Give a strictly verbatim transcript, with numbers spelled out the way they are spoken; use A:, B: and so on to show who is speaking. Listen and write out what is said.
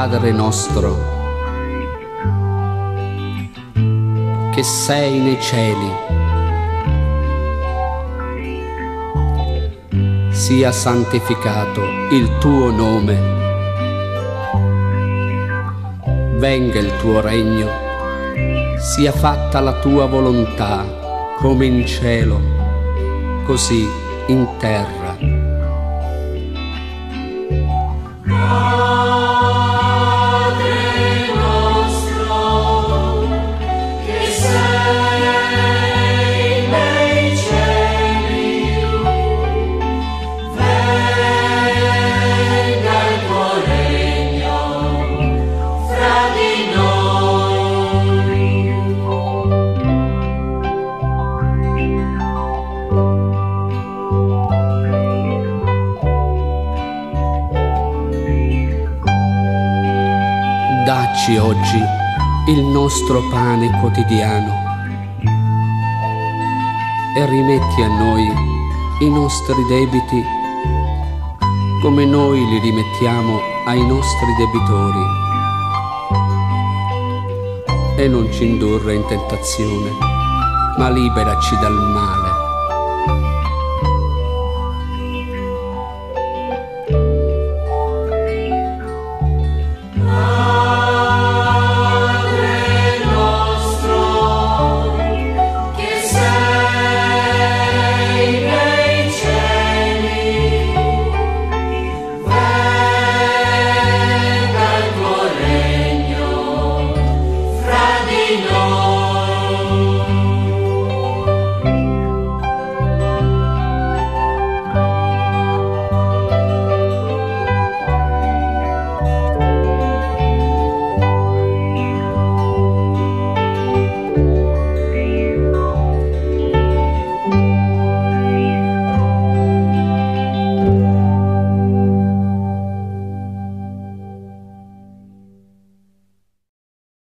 A: Padre nostro, che sei nei cieli, sia santificato il tuo nome, venga il tuo regno, sia fatta la tua volontà, come in cielo, così in terra. Dacci oggi il nostro pane quotidiano e rimetti a noi i nostri debiti come noi li rimettiamo ai nostri debitori, e non ci indurre in tentazione, ma liberaci dal male.